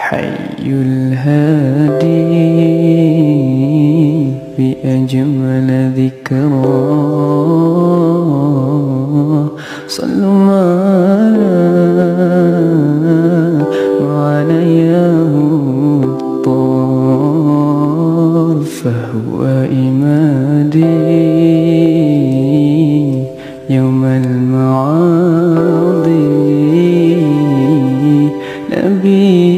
الحي الهادي بأجمل ذكرى صلوا عليه الطال فهو إمادي يوم المعاضي نبي